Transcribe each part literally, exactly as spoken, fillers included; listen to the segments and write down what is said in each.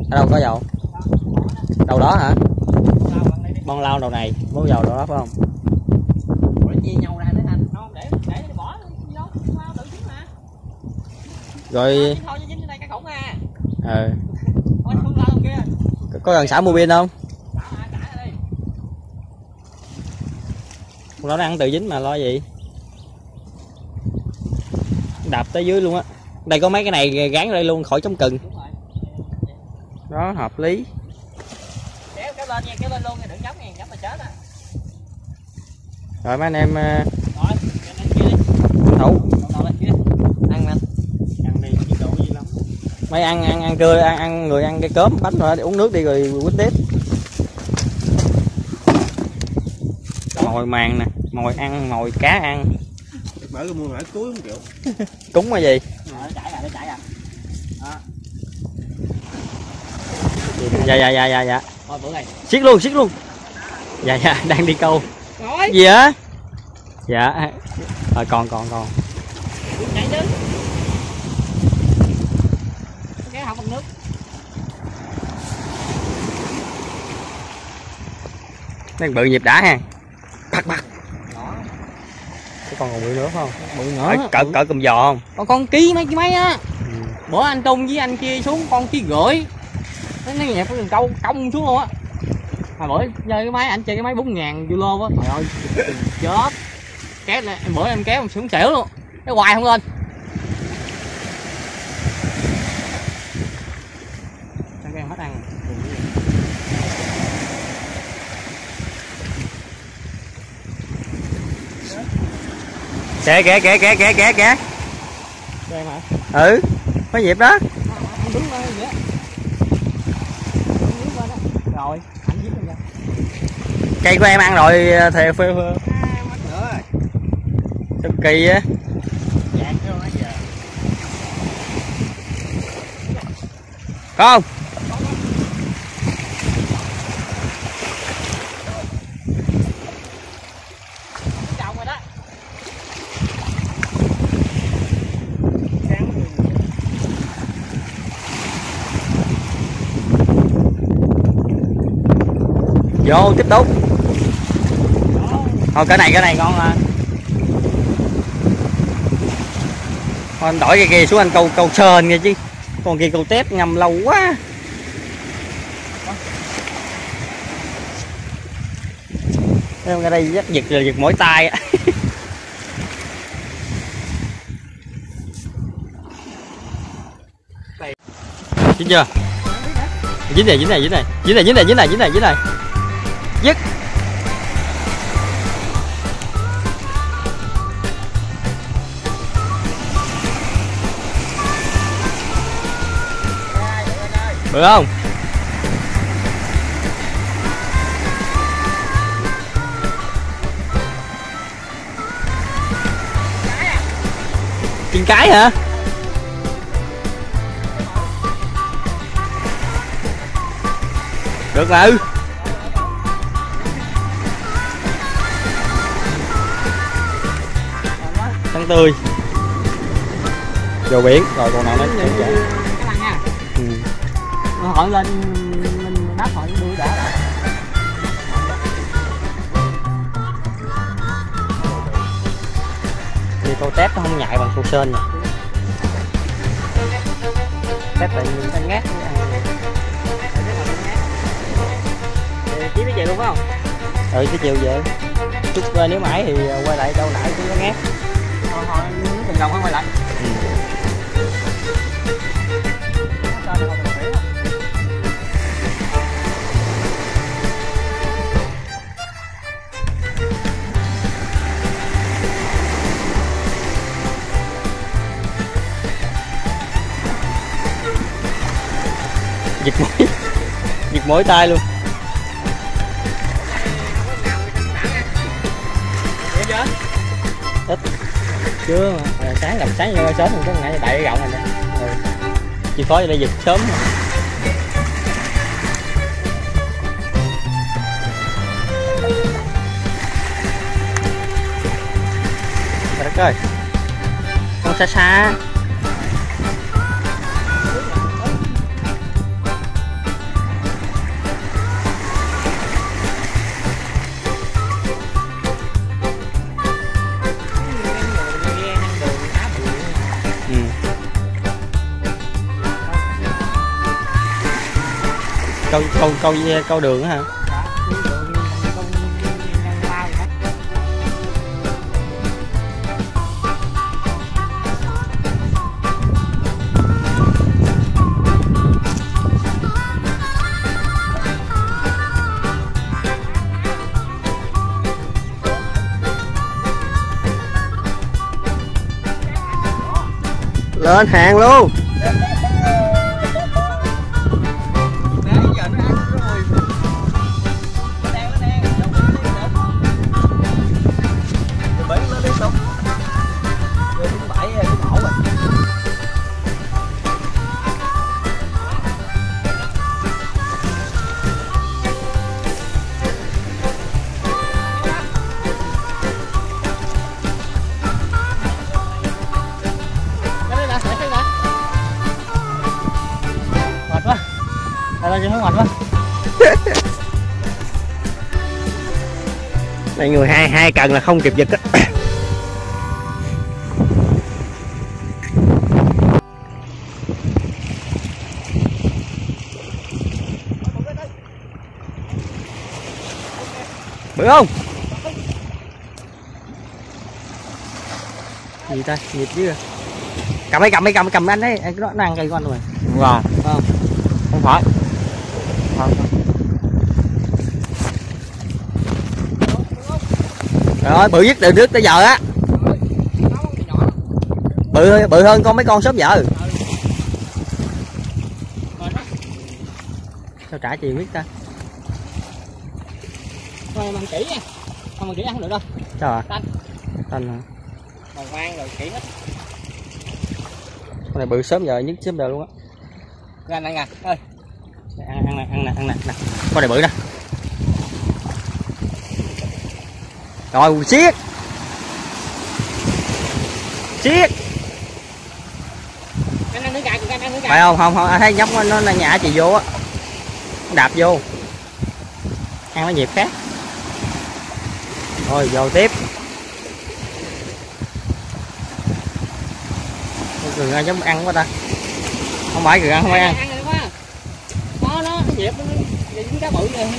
Ở đâu có dầu? Đâu đó hả? Bon lao đầu này, bố dầu đâu đó phải không? Chia nhau ra để anh không để để bỏ đâu tự dính mà. Rồi thôi dính trên đây cái khổng à. Ờ. Thôi không lao kia. Có cần xả mua pin không? Con đó nó ăn tự dính mà lo gì. Đạp tới dưới luôn á. Đây có mấy cái này gắn đây luôn khỏi chống cừng. Đó hợp lý. Kéo kéo lên nha, kéo lên luôn nha, đừng nhắm nha, nhắm là chết á. Rồi mấy anh em rồi, lên kia đi. thủ. Đầu lên kia. Ăn anh. Ăn đi, nhiệt độ gì lắm. Mấy ăn ăn ăn trưa ăn ăn người ăn cái cớm bánh rồi uống nước đi rồi quýt tiếp. Mồi màng nè, mồi ăn, mồi cá ăn. Mở cái mua mở túi không chịu. Cúng cái gì? Rồi, chạy rồi, chạy rồi. Đó. Dạ dạ dạ dạ dạ. Thôi bữa này. Siết luôn, siết luôn. Dạ dạ, đang đi câu. Rồi. Gì hả? Dạ. Rồi còn còn còn. Chạy chứ. Cái không bằng nước. Đang bự nhịp đã ha. Bắt bắt. Cái con còn bự nữa phải không? Bự nữa. Cỡ cỡ cầm giò không? Còn con ký mấy mấy á. Ừ. Bữa anh Trung với anh kia xuống con ký rưỡi. Nó nó nhẹp cái đường câu cong xuống luôn á. Hồi bữa chơi cái máy anh chơi cái máy bốn ngàn euro á. Trời ơi chết. Kéo lên bữa em kéo em xuống xỉu luôn. Cái hoài không lên. Sao các em hết ăn. Kìa kìa kìa kìa kìa kìa kìa. Đây hả? Ừ, có nhịp đó. Anh đứng lên vậy. Rồi, anh dính lên. Cây của em ăn rồi thì phê phê. Sao kỳ á. Có không? Vô tiếp tục. Thôi cái này cái này ngon à. Thôi anh đổi cái kia xuống anh câu câu sên nghe chứ. Con kia câu tép ngâm lâu quá. Em ra đây giật giật rồi giật mỗi tay á. Dính chưa? Dính này dính này dính này dính này dính này dính này dính này dính này dứt. Được không? Chừng cái hả? Được mà. Trắng tươi. Vô biển rồi còn nào nói chuyện vậy? Cái lăng nha. Ừ. Hỏi lên mình đáp hỏi đuôi đã rồi. Thì câu tép nó không nhại bằng câu sên nè. Tép tự nhiên nó ngát. Chí biết vậy luôn phải không? Ừ cái chiều về. Chút nếu mãi thì quay lại đâu nãy cũng nó ngát. Thôi thôi từng đồng không quay lại. Ừ. Giật mỗi giật mỗi tay luôn. Ít chưa mà sáng gặp sáng như sớm mình có ngày đại cái gọng này nè. Ừ. Chỉ có ở đây giật sớm mà. Trời đất ơi, con xa xa. câu câu câu câu đường á hả? Lên hàng luôn. Đây là hướng hoạch quá. Này người hai hai cần là không kịp giật á. Bự không? Gì ta? Nhịp chứ. Cầm ấy cầm ấy cầm cầm anh đấy, anh nó ăn cây con rồi. Đúng rồi. Không. Không phải. Không. Rồi bự nhất từ trước tới giờ á. Bự bự hơn con mấy con sớm giờ. Sao trả tiền biết ta? Thôi bằng kỹ nha. Không bằng kỹ ăn không được đâu. Sao à? Tanh. Tanh hả? Màu vang rồi kỹ hết. Con này bự sớm giờ nhất sớm giờ luôn á. Ra này nè, ơi. Ăn ăn nè, ăn nè, ăn nè, nè. Con này bự nè. Rồi siết. Siết. Anh ăn nước gà, anh ăn nước gà. Phải không? Không không, anh thấy nhóc nó nó nhả chị vô á. Nó đạp vô. Ăn nó nhịp khác. Rồi vô tiếp. Gừng ăn giống ăn quá ta. Không phải gừng ăn không phải ăn. Ăn quá. Nó nó nhịp nó dính cá bự này.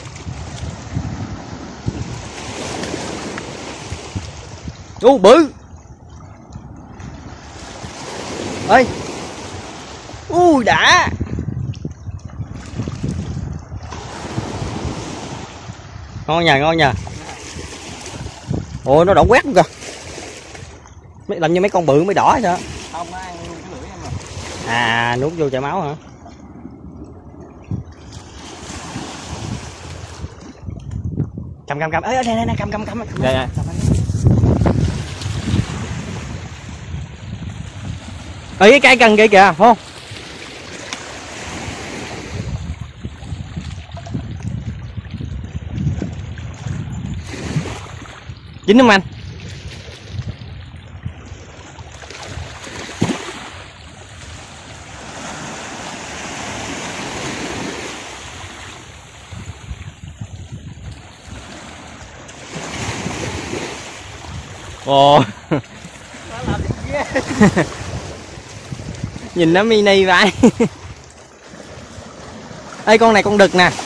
Ô bự. Ơi. Ui đã. Ngon nha, ngon nha. Ôi nó đỏ quét luôn kìa. Mấy làm như mấy con bự mới đỏ hay sao? Không nó ăn cái lưỡi em rồi. À nuốt vô chảy máu hả? Cầm cầm cầm. Ê đây đây cầm cầm cầm. Đây đây. Ê cái cây cần kìa kìa, không? Chín không anh? Ồ. Nhìn nó mini vậy. Ê con này con đực nè.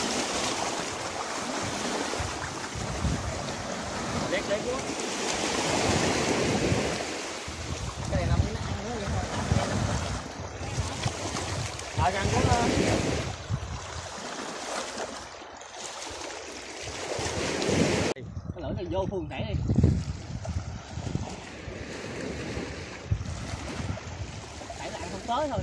Cái lưỡi này vô phun tẩy đi. Tẩy là ăn không tới thôi.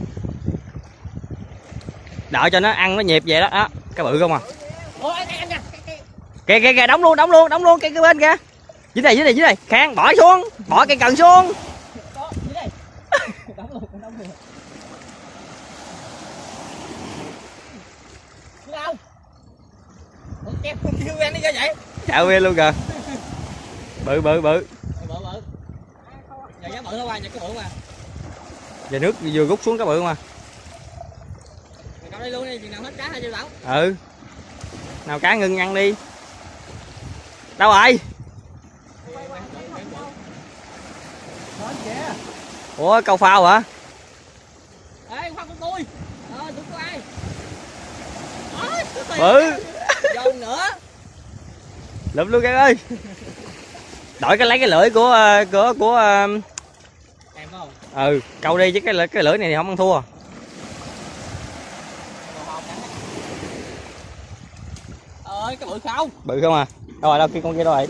Đợi cho nó ăn nó nhịp vậy đó, đó. Cái bự không à. Ôi anh anh nè. Kìa kìa kìa đóng luôn, đóng luôn, đóng luôn cái cái bên kìa. Dưới đây, dưới đây, dưới đây. Khang bỏ xuống, bỏ cây cần xuống. Có dưới đây. Đóng luôn, đóng luôn. Đâu? Ủa kêu kêu anh đi ra vậy? Chạo viên luôn kìa. Bự bự bự. Bự bự. Giờ giá bự thôi ba, giờ cái bự mà. Giờ nước vừa rút xuống cái bự mà. Mày cậu đi luôn đi, chừng nào hết cá hay chưa bảo? Ừ. Nào cá ngưng ăn đi. Đâu rồi? Ủa câu phao hả? Ê khoan của tôi. Ờ đừng có ai. Bự. Dồn nữa. Lụm luôn Gan ơi. Đổi cái lấy cái lưỡi của của của Em không? ừ, câu đi chứ cái lưỡi cái lưỡi này thì không ăn thua. Ơi cái bự không? Bự không à? Đâu rồi đâu kia con kia đâu rồi?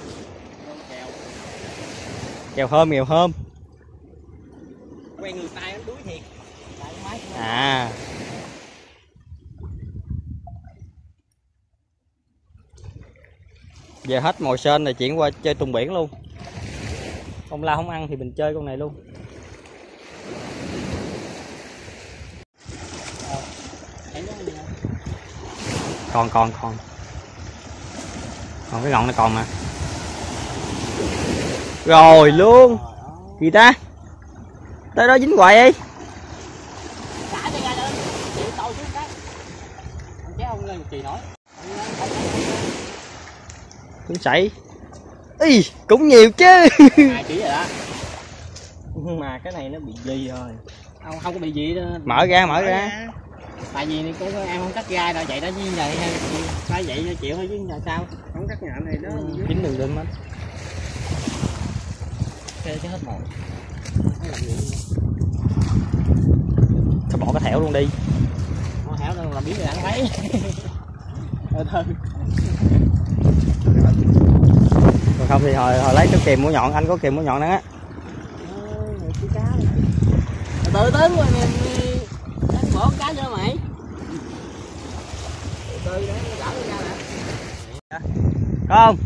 Kèo hôm kèo hôm. Quen người tay nó đuối thiệt. À. Giờ hết mồi sên rồi chuyển qua chơi tùng biển luôn. Ông La không ăn thì mình chơi con này luôn. Còn còn còn. Còn cái ngọn này còn mà. Rồi luôn. Gì ta? Tới đó dính hoài đi. Xả cho ra lên. Chịu tàu xuống cái. Ông chế ông lên một kỳ nổi. Cũng sảy. Ý, cũng nhiều chứ. Hai ký rồi đó. Nhưng mà cái này nó bị gì rồi. Không, không có bị gì đâu. Mở ra, mở ra. Tại vì có, có, em không cắt gai rồi vậy đó chứ giờ phải vậy cho chịu thôi chứ giờ sao? Không cắt nhện này đó. Dính đường đinh hết. Kê chứ hết mồi. Thôi bỏ cái thẻo luôn đi. Nó hẻo đâu là biết rồi anh thấy. Thôi. Còn không thì hồi hồi lấy cái kìm mũi nhọn, anh có kìm mũi nhọn đó á. Từ từ rồi em anh bỏ cá cho mày. Từ từ để nó gỡ ra nè. Có không?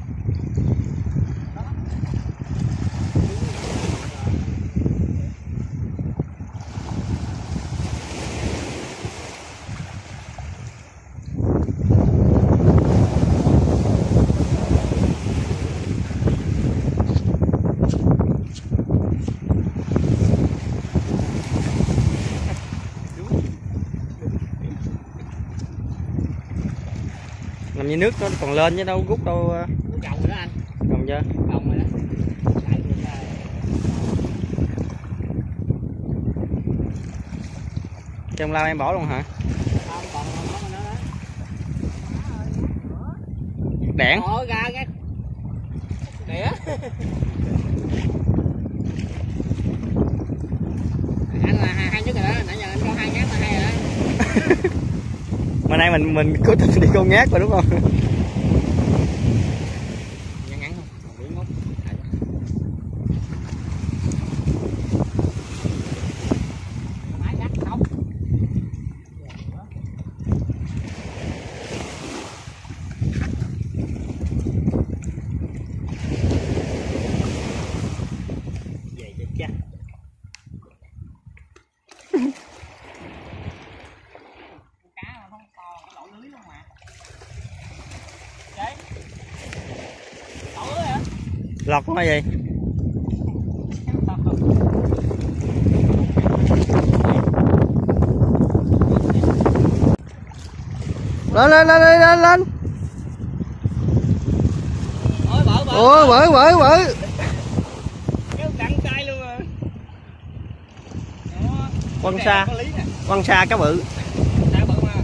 Làm như nước nó còn lên chứ đâu rút đâu. Nước gồng rồi đó anh. Gồng chưa? Gồng rồi đó. Trong lao em bỏ luôn hả? Không, còn nó nữa đó. Đẻn. Ôi ra cái đĩa. Anh là hai, hai nhất rồi đó, nãy giờ anh có hai ngát là hay rồi đó. Mà nay mình mình cố tình đi con ngát rồi đúng không? Ngắn ngắn không? Biển ngốc. Máy cắt không? Vậy chứ chắc. Lọt nó gì? Lên lên lên lên lên lên. Ôi bự bự. Ủa bự bự bự. Kéo cẳng tay luôn rồi. Quăng xa. Quăng xa cá bự. Cá bự mà.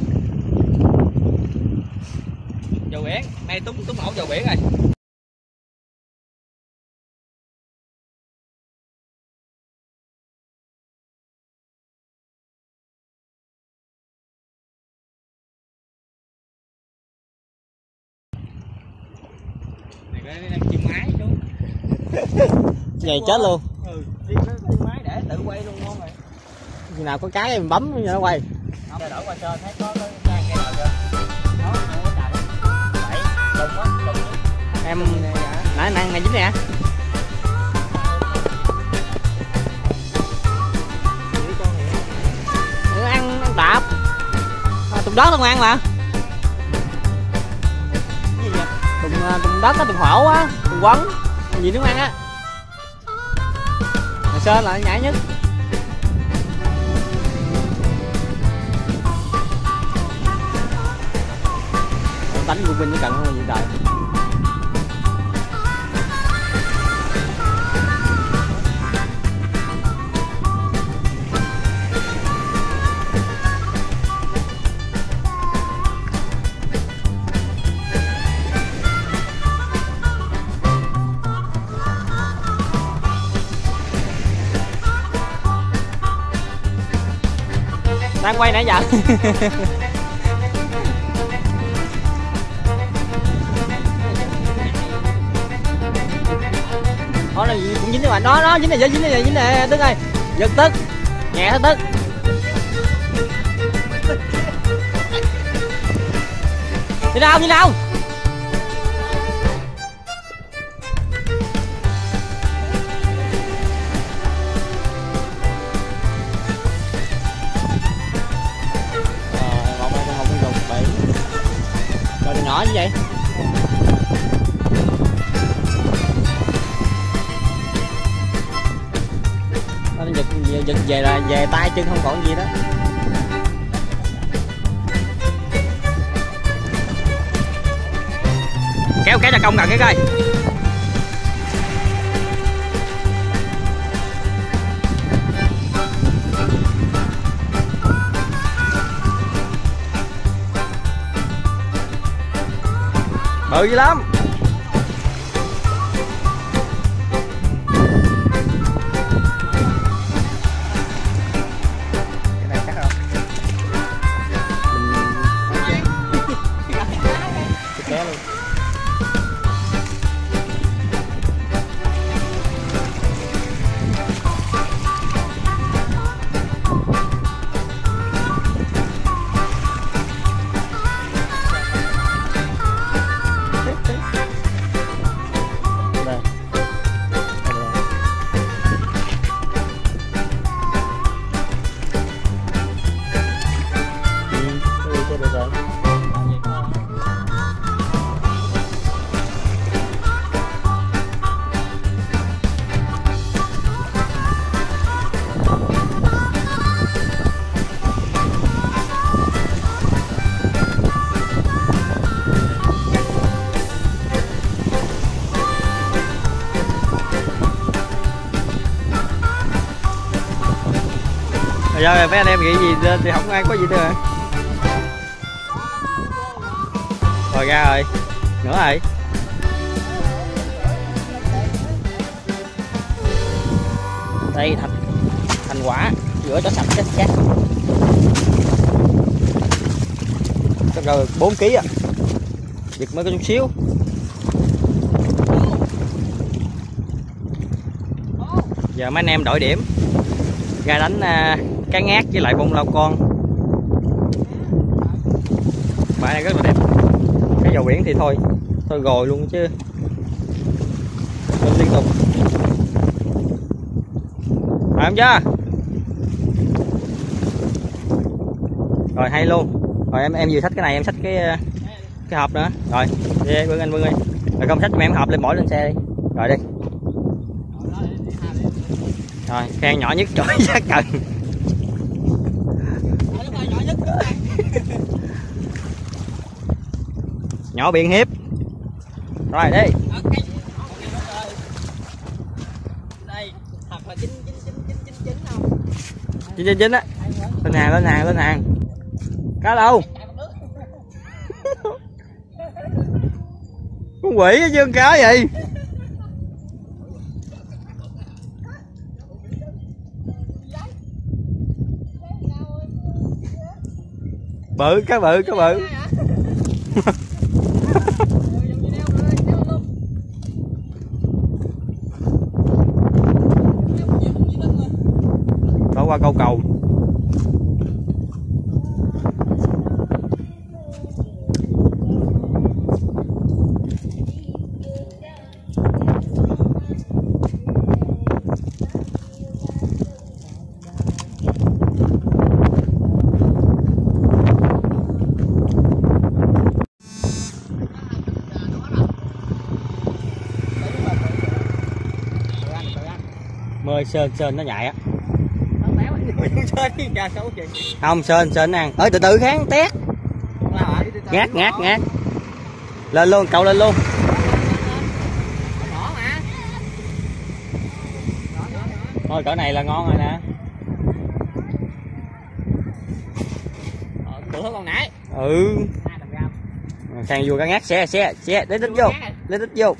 Dầu biển, đây túng túng ổ dầu biển rồi. Chim máy chú. Vậy chết luôn. Ừ, chim máy để tự quay luôn ngon rồi. Khi nào có cái mình bấm nó quay. Không, đổi qua sơn thấy có cái cây nào chưa? Đó, nó chạy. Bảy, đùng á, đùng. Em nãy năng này dính nè. Ăn ăn tạp. À, tùng đất luôn ăn mà. Gì vậy? Tùng tùng đất á, tùng hổ á, tùng quấn. Gì nước ăn á. Mà sên là nhảy nhất. Đánh của Vinh với cận không gì trời. đang quay nãy giờ. Đó là cũng dính rồi, đó đó dính này, dính này, dính này Tức ơi, giật Tức, nhẹ thôi Tức. Đi đâu, đi đâu? Một con không dùng bảy. Rồi đừng nhỏ như vậy. Nó giật, giật về là về tay chân không còn gì đó. Kéo kéo cho công gần cái coi. Bự dữ lắm. Cái này chắc không? Kéo luôn. Giờ mấy anh em nghĩ gì lên thì không ai có gì nữa rồi. Rồi ra rồi. Nữa rồi. Đây thành thành quả rửa cho sạch chết chết. Chắc rồi bốn ký à. Giật mới có chút xíu. Giờ mấy anh em đổi điểm ra đánh uh, cá ngát với lại bông lau con. Bãi này rất là đẹp. Cái dầu biển thì thôi thôi gồi luôn chứ lên liên tục. Phải không chưa? Rồi hay luôn. Rồi em em vừa xách cái này, em xách cái cái hộp nữa. Rồi đi Vương anh Vương ơi. Rồi không xách cho em hộp lên mỗi lên xe đi. Rồi đi. Rồi khen nhỏ nhất trời giá cần. Nhỏ biện hiếp. Rồi đi. Chín chín chín á. Lên hàng lên hàng lên hàng. Cá đâu? Con quỷ chứ con cá gì? Bự, cá bự, cá bự. Đó qua câu cầu. Mơi sên sên nó nhại á. Không sên sên ăn. Ơi từ từ kháng tét. Ngát ngát ngát. Lên luôn, cậu lên luôn. Thôi cỡ này là ngon rồi nè. Bự hơn con nãy. Ừ. Sang vô cá ngát xe xe xe lấy đít vô. Lấy đít vô.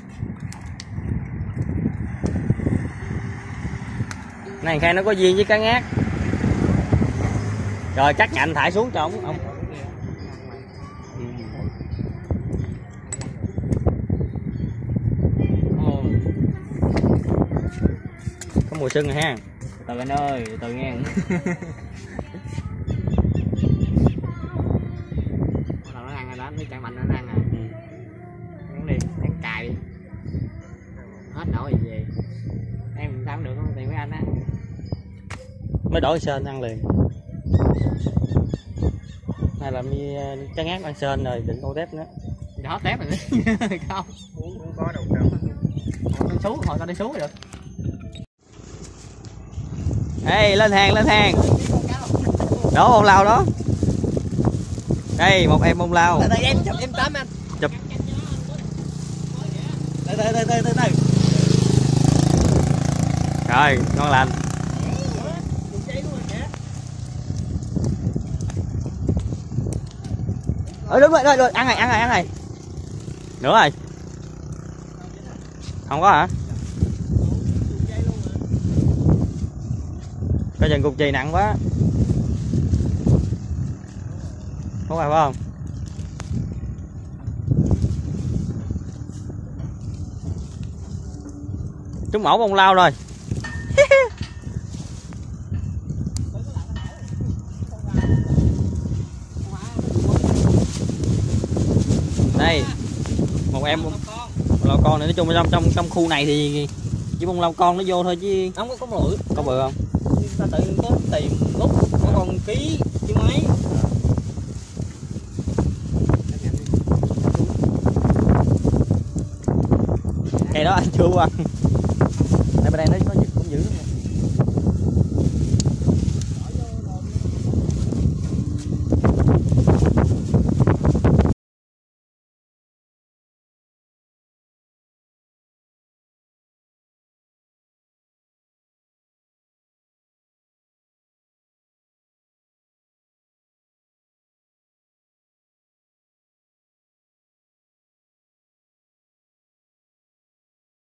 Này khai nó có duyên với cá ngát. Rồi chắc nhà anh thải xuống cho ông. ông. Có mùi sưng rồi ha. Từ anh ơi, từ nghe. Nó ăn rồi đó, nó chạy mạnh nó ăn à. Ăn đi, ăn cài đi. Hết nổi gì về. Em sao được không? Tiền với anh á. Mới đổi sên ăn liền. Này làm như trái ngát ăn sên rồi, định câu tép nữa. Giờ hết tép rồi đấy. Không. Uống cũng có đâu đâu. Hồi đi xuống, hồi tao đi xuống rồi được. Ê, lên hàng, lên hàng. Đó bông lau đó. Đây, một em bông lau. Tại em chụp em tám anh. Chụp. Từ từ từ từ từ từ. Rồi, ngon lành. Ờ đúng rồi, rồi, rồi, ăn này, ăn này, ăn này. Nữa rồi. Không có hả? Cái chân cục chì nặng quá. Không phải phải không? Trúng mẫu bông lau rồi. Đây một em bông lau con này, nói chung trong trong trong khu này thì chỉ bông lau con nó vô thôi chứ Không có có bự. có bự không? Ta tự có tìm lúc có con ký chứ mấy. Cây đó anh chưa ăn.